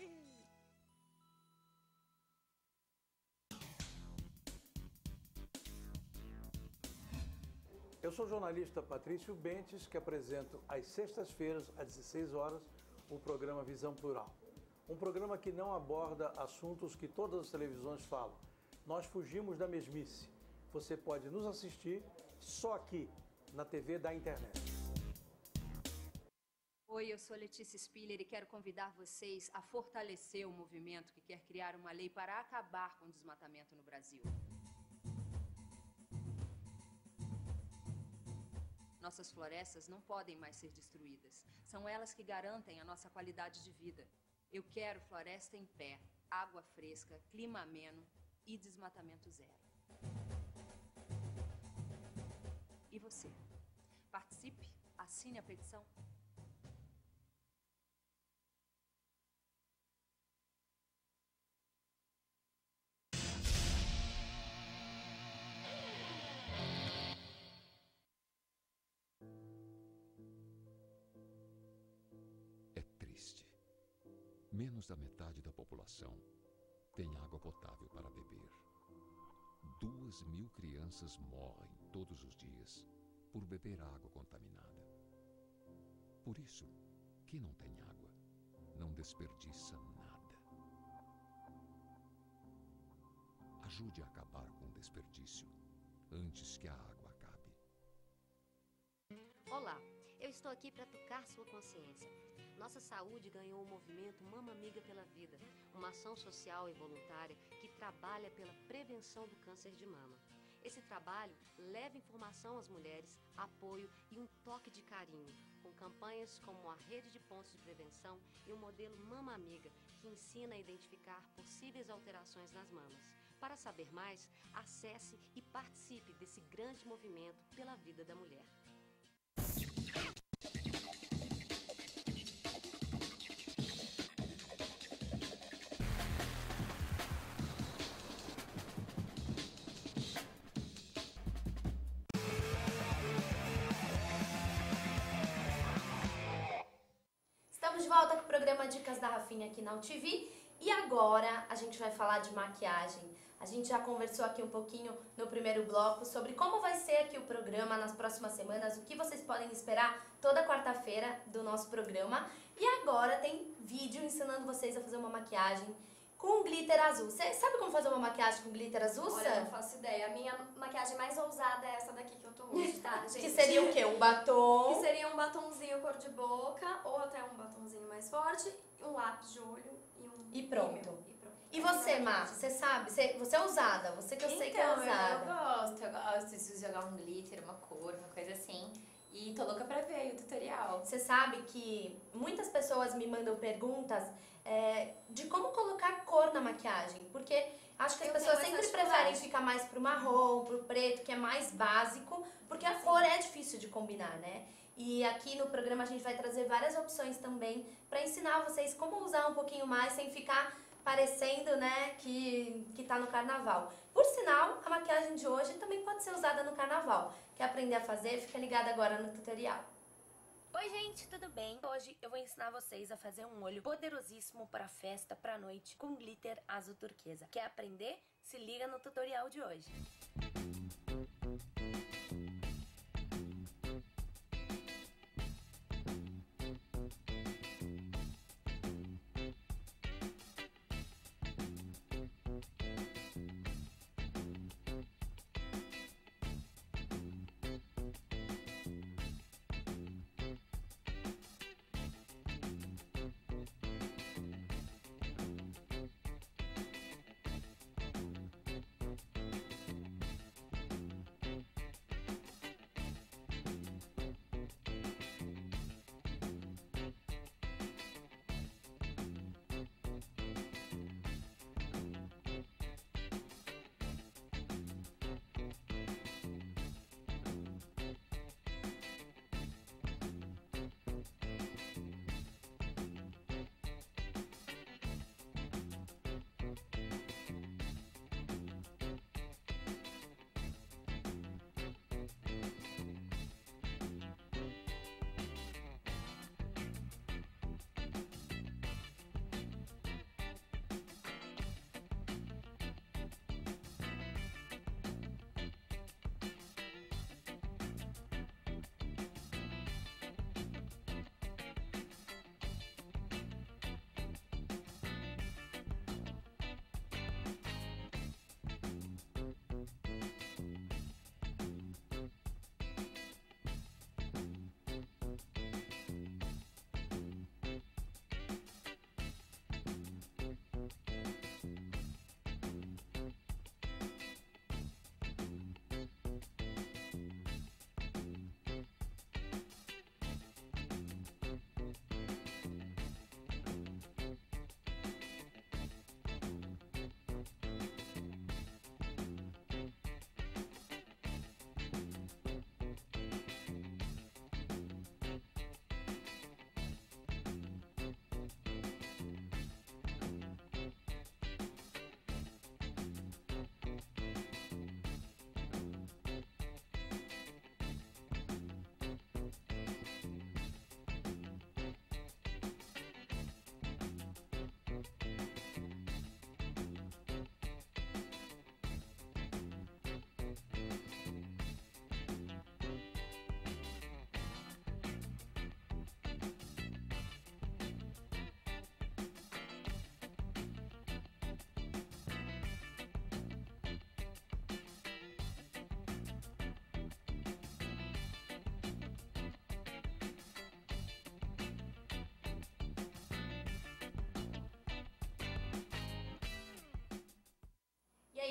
Eu sou o jornalista Patrício Bentes, que apresento às sextas-feiras, às dezesseis horas, o programa Visão Plural. Um programa que não aborda assuntos que todas as televisões falam. Nós fugimos da mesmice. Você pode nos assistir só aqui, na T V da internet. Oi, eu sou Letícia Spiller e quero convidar vocês a fortalecer o movimento que quer criar uma lei para acabar com o desmatamento no Brasil. Nossas florestas não podem mais ser destruídas. São elas que garantem a nossa qualidade de vida. Eu quero floresta em pé, água fresca, clima ameno e desmatamento zero. E você? Participe, assine a petição. É triste. Menos da metade da população tem água potável para beber. Duas mil crianças morrem todos os dias por beber água contaminada. Por isso, quem não tem água não desperdiça nada. Ajude a acabar com o desperdício antes que a água acabe. Olá, eu estou aqui para tocar sua consciência. Nossa saúde ganhou o movimento Mama Amiga pela Vida, uma ação social e voluntária que trabalha pela prevenção do câncer de mama. Esse trabalho leva informação às mulheres, apoio e um toque de carinho, com campanhas como a Rede de Pontos de Prevenção e o modelo Mama Amiga, que ensina a identificar possíveis alterações nas mamas. Para saber mais, acesse e participe desse grande movimento pela vida da mulher. Estamos de volta com o programa Dicas da Rafinha aqui na U T V e agora a gente vai falar de maquiagem. A gente já conversou aqui um pouquinho no primeiro bloco sobre como vai ser aqui o programa nas próximas semanas, o que vocês podem esperar toda quarta-feira do nosso programa. E agora tem vídeo ensinando vocês a fazer uma maquiagem com glitter azul. Você sabe como fazer uma maquiagem com glitter azul, Olha, eu Sam? não faço ideia. A minha maquiagem mais ousada é essa daqui que eu tô hoje, tá, gente? Que seria o quê? Um batom? Que seria um batonzinho cor de boca, ou até um batonzinho mais forte, um lápis de olho e um... E pronto. rímel. E pronto. E você, Má? Você sabe? Você, você é ousada. Você que eu sei que é Então, ousada. eu gosto, eu gosto de jogar um glitter, uma cor, uma coisa assim. E tô louca pra ver aí o tutorial. Você sabe que muitas pessoas me mandam perguntas é, de como colocar cor na maquiagem, porque acho que as Eu pessoas tenho essa sempre preferem dificuldade. ficar mais pro marrom, pro preto, que é mais básico, porque a cor é difícil de combinar, né? E aqui no programa a gente vai trazer várias opções também para ensinar vocês como usar um pouquinho mais sem ficar parecendo, né, que, que tá no carnaval. Por sinal, a maquiagem de hoje também pode ser usada no carnaval. Quer aprender a fazer? Fica ligado agora no tutorial. Oi gente, tudo bem? Hoje eu vou ensinar vocês a fazer um olho poderosíssimo para festa, para noite, com glitter azul turquesa. Quer aprender? Se liga no tutorial de hoje.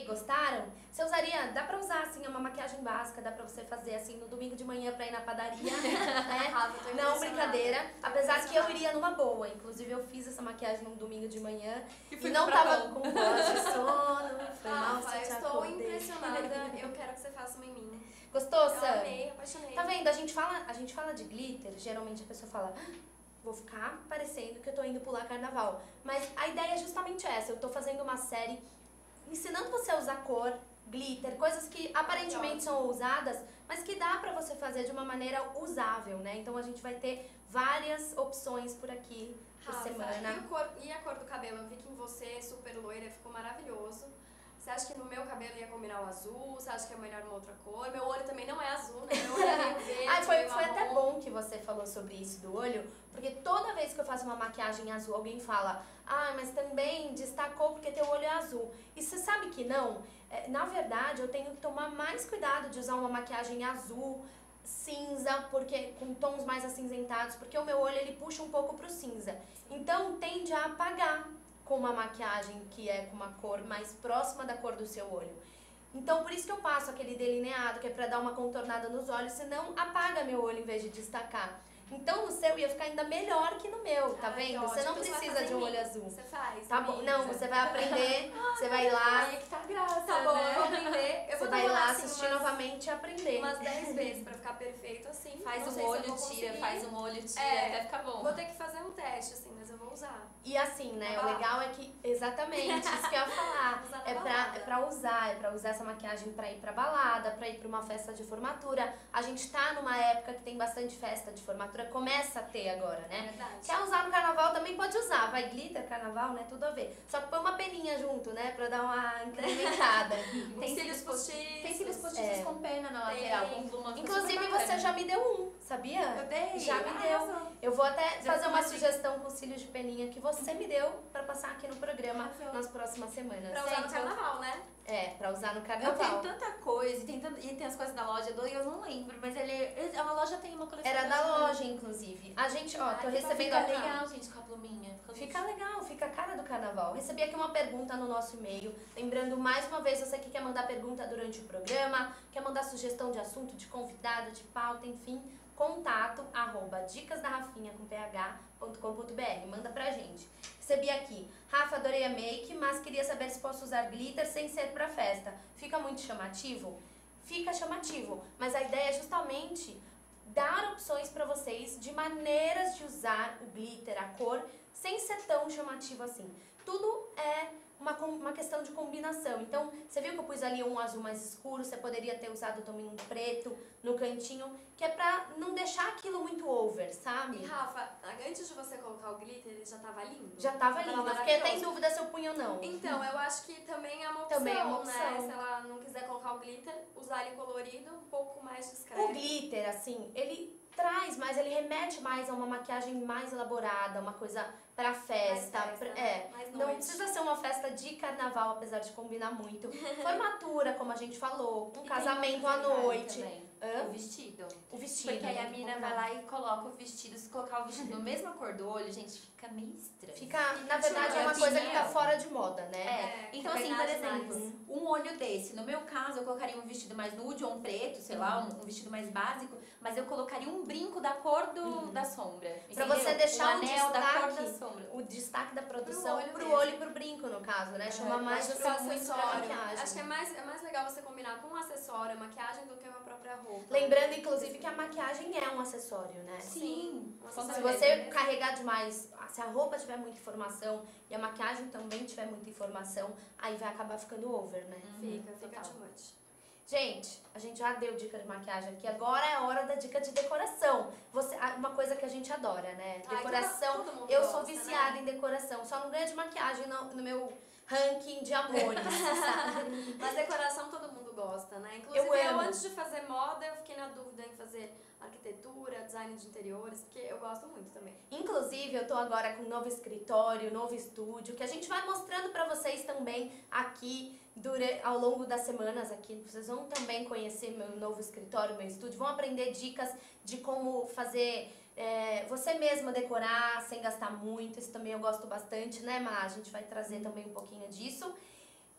gostaram, você usaria, dá pra usar assim, uma maquiagem básica, dá pra você fazer assim no domingo de manhã pra ir na padaria, né? Rafa, tô Não, impressionada. brincadeira. Tô Apesar que eu impressionada. iria numa boa. Inclusive eu fiz essa maquiagem num domingo de manhã E e foi não pra tava bom. com voz de sono. Foi mal Rafa, se eu eu te estou acordei. impressionada. Eu quero que você faça uma em mim. Gostou, Eu Sam? amei, apaixonei. Tá vendo? A gente fala, a gente fala de glitter, geralmente a pessoa fala, "Ah, vou ficar parecendo que eu tô indo pular carnaval." Mas a ideia é justamente essa. Eu tô fazendo uma série ensinando você a usar cor, glitter, coisas que aparentemente são ousadas, mas que dá pra você fazer de uma maneira usável, né? Então a gente vai ter várias opções por aqui por Rafa, semana. E, o cor, e a cor do cabelo? Eu vi que em você, super loira, ficou maravilhoso. Você acha que no meu cabelo ia combinar o azul? Você acha que é melhor uma outra cor? Meu olho também não é azul, né? Meu olho é meio verde, Ah, foi, meio foi até marrom. bom que você falou sobre isso do olho, porque toda vez que eu faço uma maquiagem azul, alguém fala, ah, mas também destacou porque teu olho é azul. E você sabe que não? É, na verdade, eu tenho que tomar mais cuidado de usar uma maquiagem azul, cinza, porque com tons mais acinzentados, porque o meu olho ele puxa um pouco pro cinza. Então tende a apagar com uma maquiagem que é com uma cor mais próxima da cor do seu olho. Então por isso que eu passo aquele delineado, que é pra dar uma contornada nos olhos, senão apaga meu olho em vez de destacar. Então no seu ia ficar ainda melhor que no meu, tá Ai, vendo? que Você não ótimo. Você vai precisa fazer de um em olho mim. azul. Você faz. Tá bom? amiga. Não, você vai aprender, você vai lá, Aí é que tá a graça, Tá bom, eu né? vou aprender. Eu você vou vai demorar, lá assim, assistir umas, novamente e aprender. umas dez vezes pra ficar perfeito, assim. Faz Não um sei se eu olho, vou tira, conseguir. faz um olho, tira, É, até ficar bom. Vou ter que fazer um teste, assim, mas eu vou usar. E assim, né, Na o legal é que, exatamente, isso que eu ia falar, Usar na é pra, balada. é pra usar, é pra usar essa maquiagem pra ir pra balada, pra ir pra uma festa de formatura. A gente tá numa época que tem bastante festa de formatura, começa a ter agora, É né? verdade. Quer usar no carnaval, também pode usar, vai glitter, carnaval, né, tudo a ver. Só que põe uma peninha junto, né, pra dar uma incrementada. Tem cílios cílios postiços. Tem cílios postiços É. com pena na Tem. lateral, com pluma. fica Inclusive super bacana. você já me deu um, sabia? Eu dei. Já me Ah, deu. arrasou. Eu vou até Já fazer foi uma uma sugestão com cílios de peninha que você me deu pra passar aqui no programa Arrasou. nas próximas semanas. Pra usar no Gente, eu- carnaval, né? É, pra usar no Eu carnaval. tenho tanta coisa, e tem, tant- e tem as coisas da loja do eu não lembro, mas ele, ele- a loja tem uma coleção. Era da dessa. loja, inclusive. A gente, ó, Ah, tô que recebendo fica aqui. legal, gente, com a pluminha. Fica Fica legal, fica a cara do carnaval. Recebi aqui uma pergunta no nosso e-mail. Lembrando, mais uma vez, você que quer mandar pergunta durante o programa, quer mandar sugestão de assunto, de convidado, de pauta, enfim, contato, arroba, dicasdarrafinha com ph.com.br. Manda pra gente. Recebi aqui. Rafa, adorei a make, mas queria saber se posso usar glitter sem ser pra festa. Fica muito chamativo? Fica chamativo, mas a ideia é justamente dar opções pra vocês de maneiras de usar o glitter, a cor, sem ser tão chamativo assim. Tudo é uma, com- uma questão de combinação. Então, você viu que eu pus ali um azul mais escuro, você poderia ter usado também um preto no cantinho, que é pra não deixar aquilo muito over, E sabe? Rafa, antes de você colocar o glitter, ele já tava lindo? Já tava lindo, eu fiquei até em maravilhoso. dúvida se eu punho ou não. Então, eu acho que também é uma opção, Também é uma né? opção. Se ela não quiser colocar o glitter, usar ele colorido, um pouco mais discreto. O glitter, assim, ele traz mais, ele remete mais a uma maquiagem mais elaborada, uma coisa pra festa. Mais festa, pra- né? é, Mais não noite. precisa ser uma festa de carnaval, apesar de combinar muito. Formatura, como a gente falou, um E tem casamento outra à detalhe noite. também, Hã? O vestido. O vestido. Porque aí a né? mina vai lá e coloca o vestido. Se colocar o vestido na mesma cor do olho, gente, fica meio estranho. Fica, na verdade, é Minha uma coisa que tá opinião. fora de moda, né? É, então fica assim, por demais. exemplo, um olho desse, no meu caso eu colocaria um vestido mais nude ou um preto, sei lá, um, um vestido mais básico, mas eu colocaria um brinco da cor do, da sombra. Pra entendeu? você deixar um o anel da cor destaque, da sombra. o destaque da produção olho pro mesmo. olho e pro brinco, no caso, né? Chama É, mais Acho que o assim, muito pra acessório. maquiagem. Acho que é mais, é mais legal você combinar com um acessório, a maquiagem, do que uma própria roupa. Lembrando, inclusive, que a maquiagem é um acessório, né? Sim, Um com Se acessório você mesmo. carregar demais, se a roupa tiver muita informação e a maquiagem também tiver muita informação, aí vai acabar ficando over, né? Fica, fica Total. too much. Gente, a gente já deu dica de maquiagem aqui, agora é a hora da dica de decoração. Você, ah, uma coisa que a gente adora, né? Ai, Decoração. todo- todo mundo eu gosta, sou viciada né? em decoração, só não ganho de maquiagem no, no meu ranking de amores, sabe? Mas decoração todo mundo gosta, né? Inclusive, Eu eu, amo. antes de fazer moda, eu fiquei na dúvida em fazer arquitetura, design de interiores, porque eu gosto muito também. Inclusive, eu tô agora com um novo escritório, novo estúdio, que a gente vai mostrando pra vocês também aqui dura- ao longo das semanas aqui. Vocês vão também conhecer meu novo escritório, meu estúdio, vão aprender dicas de como fazer é, você mesma decorar sem gastar muito. Isso também eu gosto bastante, né, Má? A gente vai trazer também um pouquinho disso. E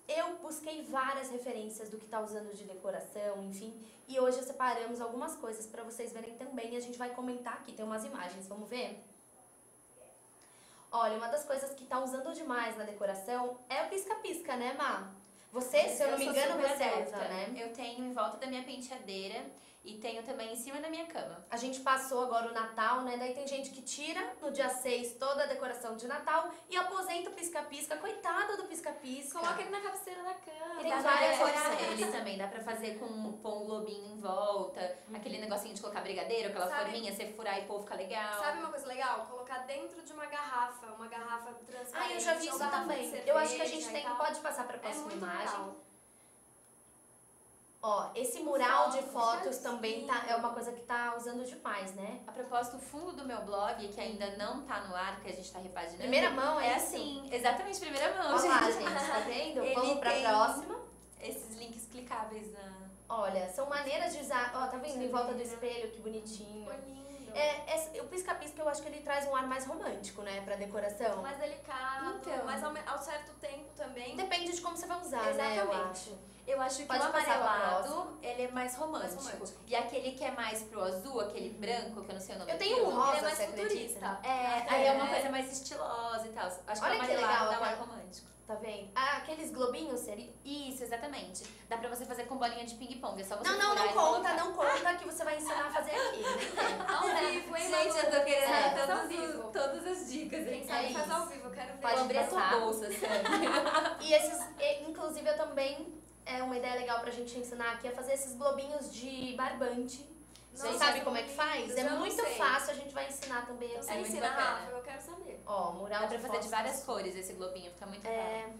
eu busquei várias referências do que tá usando de decoração, enfim. E hoje separamos algumas coisas pra vocês verem também. E a gente vai comentar aqui, tem umas imagens, vamos ver? Olha, uma das coisas que tá usando demais na decoração é o pisca-pisca, né, Má? Você, se eu não me sou engano, super você adepta. usa, né? Eu tenho em volta da minha penteadeira e tenho também em cima da minha cama. A gente passou agora o Natal, né? Daí tem gente que tira no dia seis toda a decoração de Natal e aposenta o pisca-pisca. Coitado do pisca-pisca. Coloca ele na cabeceira da cama. E Tem dá pra várias decorar opções. ele também, dá pra fazer com pôr um globinho em volta, aquele negocinho de colocar brigadeiro, aquela Sabe- forminha, você furar e pôr fica legal. Sabe uma coisa legal? Colocar dentro de uma garrafa, uma garrafa transparente. Ah, eu já vi ou isso garrafa de também. Eu acho que a gente cerveja tem, e tal. pode passar pra É próxima muito imagem. legal. Ó, esse mural de Fotos, fotos certinho. também tá, é uma coisa que tá usando demais, né? A propósito, o fundo do meu blog, que ainda não tá no ar, que a gente tá repaginando. Primeira mão, é é isso? assim, exatamente primeira mão, Olha lá, gente. gente, tá vendo? Ele Vamos pra tem próxima. Esses links clicáveis na... Olha, são maneiras de usar. Ó, tá vendo? Em volta do espelho, que bonitinho. Ficou lindo. É, é, o pisca-pisca eu acho que ele traz um ar mais romântico, né, pra decoração. Mais delicado, Então. mas ao, me- ao certo tempo também. Depende de como você vai usar, né, eu Exatamente. acho. Eu acho que Pode o passar pra amarelado, ele é mais romântico. Mais romântico. E aquele que é mais pro azul, aquele branco, que eu não sei o nome Eu tenho um daquilo, rosa, Ele é mais você acredita? futurista. É, aí é uma coisa mais estilosa e tal. Acho Olha que o que amarelado legal, dá mais aquela- romântico. Tá vendo? Ah, aqueles globinhos seria... Isso, exatamente. Dá pra você fazer com bolinha de ping-pong, é só você Não, não, furar não e conta, colocar. não conta que você vai ensinar a fazer aqui. né? Ao vivo, hein, Gente, eu Manu? tô querendo É, dar faz ao todos vivo. os- todas as dicas. Quem hein? sabe É faz isso. ao vivo, eu quero ver. Pode Vou abrir a sua passar. bolsa, sabe? E esses, e, inclusive, eu também... É uma ideia legal pra gente ensinar aqui a fazer esses globinhos de barbante. Você Nossa, sabe são como é que faz? lindos, É eu não muito sei. fácil, a gente vai ensinar também Então, aqui. você É muito ensina, bacana. Rafa, eu quero saber. Ó, mural Dá pra de fazer de fotos. várias cores esse globinho, fica muito legal. É...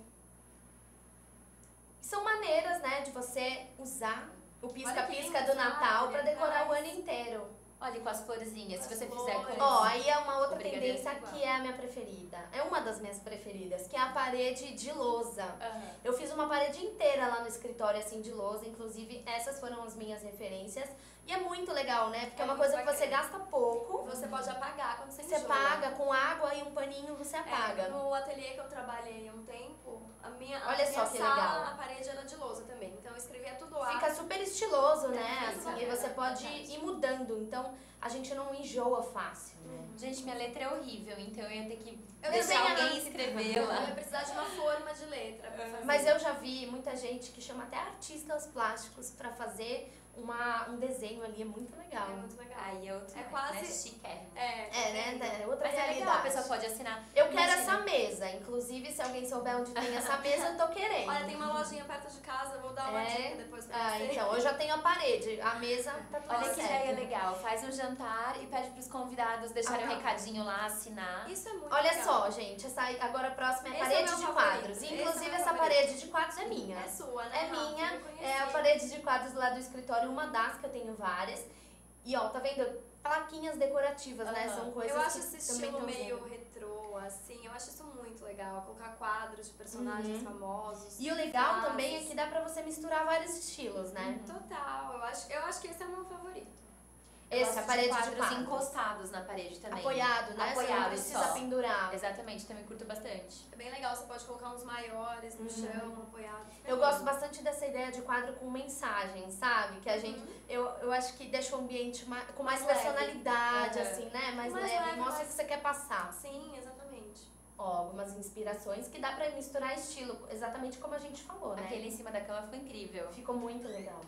São maneiras, né, de você usar o pisca-pisca Olha do que Natal lindo, pra sabe? decorar o ano inteiro. Olha, com as florzinhas, se Com você as fizer flores. com... Ó, aí é uma outra O brigadeiro tendência é igual. que é a minha preferida. É uma das minhas preferidas, que é a parede de lousa. Aham. Eu fiz uma parede inteira lá no escritório, assim, de lousa. Inclusive, essas foram as minhas referências. E é muito legal, né? Porque é, É uma muito coisa que você bacana. gasta pouco. Você pode apagar quando você Você enjoa. paga com água e um paninho, você apaga. É, no ateliê que eu trabalhei há um tempo, a minha, a Olha minha só que sala, legal. a parede era de lousa também. Então eu escrevia tudo lá. Fica super estiloso, né? Fica Assim, e bacana, você pode verdade. ir mudando. Então, a gente não enjoa fácil, né? Gente, minha letra é horrível, então eu ia ter que Eu deixar desenho alguém na- escrever Eu lá. ia precisar de uma forma de letra pra fazer. Mas eu já vi muita gente que chama até artistas plásticos pra fazer uma, um desenho ali. É muito legal. É muito legal. Aí é outro, É quase- né, chiquérrimo. É, É, né? né? Outra Mas é legal, a realidade. pessoa pode assinar. Eu quero Imagina. essa mesa. Inclusive, se alguém souber onde tem essa mesa, eu tô querendo. Olha, tem uma lojinha perto de casa, eu vou dar uma É? dica depois pra Ah, você. então, eu já tenho a parede. A mesa tá tudo Olha que certo. ideia legal. Faz um jantar e pede pros convidados deixarem Ah, um tá. recadinho lá, assinar. Isso é muito Olha legal. só, gente, essa, agora a próxima é a Esse é parede meu de favorito. quadros. Esse é Inclusive, meu essa favorito. parede de quadros é minha. É sua, né? É Rafa? minha, Eu conheci. é a parede de quadros lá do escritório, uma das que eu tenho várias. E ó, tá vendo? Plaquinhas decorativas, né? Aham. São coisas Eu acho que esse também estilo estão meio usando. retrô, assim, eu acho isso muito legal. Colocar quadros de personagens Uhum. famosos. E o legal frases. também é que dá pra você misturar vários estilos, né? Total, eu acho, eu acho que esse é o meu favorito. Esse, Gosto a parede de quadros quadros. encostados na parede também. Apoiado, né? Você não Apoiado precisa só. pendurar. Exatamente, também curto bastante. É bem legal, você pode colocar uns maiores no Uhum. chão, apoiados. Eu gosto bastante dessa ideia de quadro com mensagem, sabe? Que a gente, Uhum. eu, eu acho que deixa o ambiente mais, com mais, Mais leve. personalidade, Uhum. assim, né? Mais, Mais leve, leve, mostra o mais- que você quer passar. Sim, exatamente. Ó, algumas inspirações que dá pra misturar estilo, exatamente como a gente falou, né? Aquele em cima da cama ficou incrível. Ficou muito legal.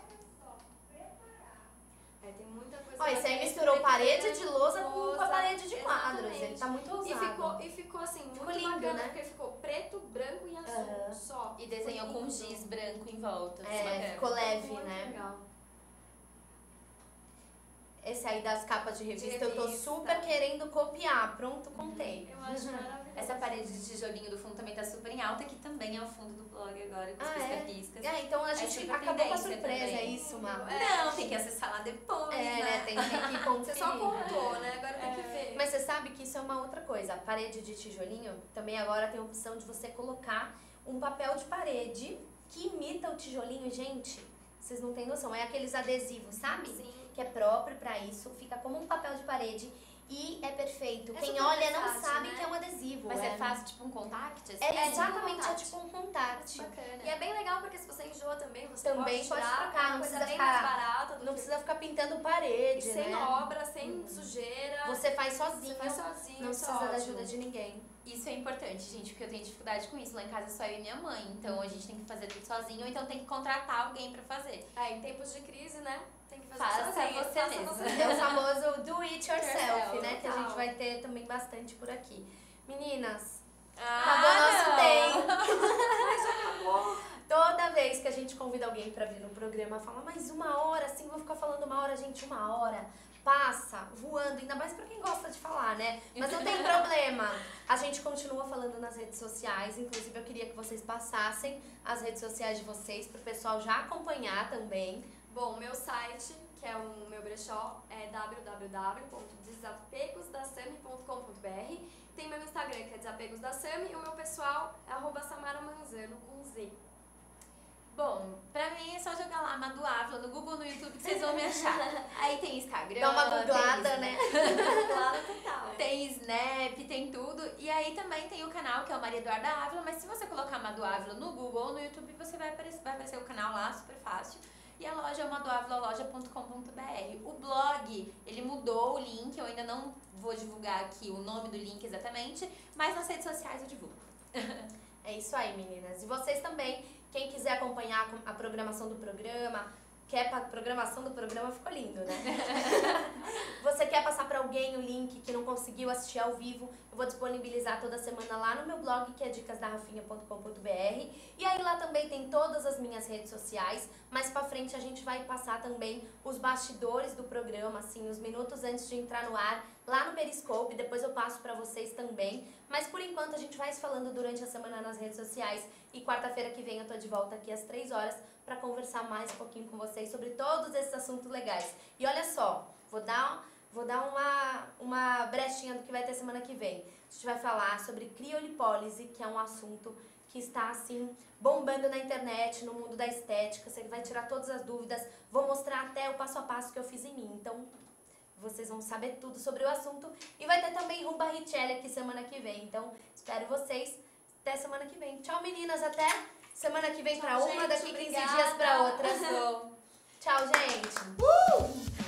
É, tem muita coisa. Ó, esse aí bacana. misturou Preto, parede branco, de lousa com, com a lousa, parede de quadros. exatamente. Ele tá muito E ousado. ficou, e ficou assim, muito Ficou lindo, bacana, né? porque ficou preto, branco e azul, Aham. só. E desenhou Ficou com lindo. giz branco em volta. É, bacana. ficou leve, Muito né? legal. Esse aí das capas de revista, eu tô revista. super querendo copiar. Pronto, contei. Eu acho maravilhoso. Essa parede de tijolinho do fundo também tá super em alta, que também é o fundo do blog agora, com os Ah, é? pisca-piscas. É, então a gente super acabou com a tendência surpresa, também. é isso, Má? Não, tem que acessar lá depois, É, né? né? Tem, tem que conferir. Você só contou, né? Agora tem que ver. Mas você sabe que isso é uma outra coisa. A parede de tijolinho também agora tem a opção de você colocar um papel de parede que imita o tijolinho, gente. Vocês não têm noção. É aqueles adesivos, sabe? Sim. Que é próprio pra isso. Fica como um papel de parede. e é perfeito. É Quem super olha não versátil, sabe né? que é um adesivo. Mas é, você faz tipo um contact? Assim? É, É, exatamente, tipo um é tipo um contact. Bacana. E é bem legal porque se você enjoa também, você Também pode pode tirar, trocar, é não uma coisa precisa bem ficar- mais barata do Não que- precisa ficar pintando parede, sem né? obra, sem sujeira. Você faz sozinho, Você faz sozinho, não isso é precisa da ótimo. ajuda de ninguém. Isso é importante, gente, porque eu tenho dificuldade com isso. Lá em casa só eu e minha mãe, então a gente tem que fazer tudo sozinho, ou então tem que contratar alguém pra fazer. É, em tempos de crise, né? Tem que fazer Faça sozinho, você faça mesmo. você É o famoso do it yourself, Yourself, né? Que a gente total. vai ter também bastante por aqui. Meninas, Ah, acabou nosso não. tempo. Toda vez que a gente convida alguém pra vir no programa, fala, mas uma hora, assim, vou ficar falando uma hora, gente, uma hora. Passa voando, ainda mais pra quem gosta de falar, né? Mas não tem problema. A gente continua falando nas redes sociais. Inclusive, eu queria que vocês passassem as redes sociais de vocês pro pessoal já acompanhar também. Bom, meu site, que é o meu brechó, é w w w ponto desapegos da sami ponto com ponto b r. Tem meu Instagram, que é Desapegos da Sami, e o meu pessoal é arroba Samara Manzano, com Z. Bom, pra mim é só jogar lá Madu Ávila no Google, no YouTube, que vocês vão me achar. Aí tem Instagram, Dá uma googlada, tem, né? Claro, total. tem Snap, tem tudo. E aí também tem o canal, que é o Maria Eduarda Ávila, mas se você colocar Madu Ávila no Google ou no YouTube, você vai aparecer, vai aparecer o canal lá, super fácil. E a loja é o maduavilaloja ponto com ponto b r. O blog, ele mudou o link, eu ainda não vou divulgar aqui o nome do link exatamente, mas nas redes sociais eu divulgo. É isso aí, meninas. E vocês também, quem quiser acompanhar a programação do programa, quer a programação do programa, ficou lindo, né? Você quer passar para alguém o link que não conseguiu assistir ao vivo, eu vou disponibilizar toda semana lá no meu blog, que é dicas da rafinha ponto com ponto b r. E aí lá também tem todas as minhas redes sociais. Mais pra frente a gente vai passar também os bastidores do programa, assim, os minutos antes de entrar no ar, lá no Periscope. Depois eu passo pra vocês também. Mas por enquanto a gente vai se falando durante a semana nas redes sociais. E quarta-feira que vem eu tô de volta aqui às três horas pra conversar mais um pouquinho com vocês sobre todos esses assuntos legais. E olha só, vou dar, vou dar uma, uma brechinha do que vai ter semana que vem. A gente vai falar sobre criolipólise, que é um assunto que está, assim, bombando na internet, no mundo da estética. Você vai tirar todas as dúvidas. Vou mostrar até o passo a passo que eu fiz em mim. Então, vocês vão saber tudo sobre o assunto. E vai ter também Rumba Richelli aqui semana que vem. Então, espero vocês até semana que vem. Tchau, meninas. Até semana que vem pra Tchau, uma, gente, daqui quinze obrigada. dias pra outra. Tchau, gente. Uh!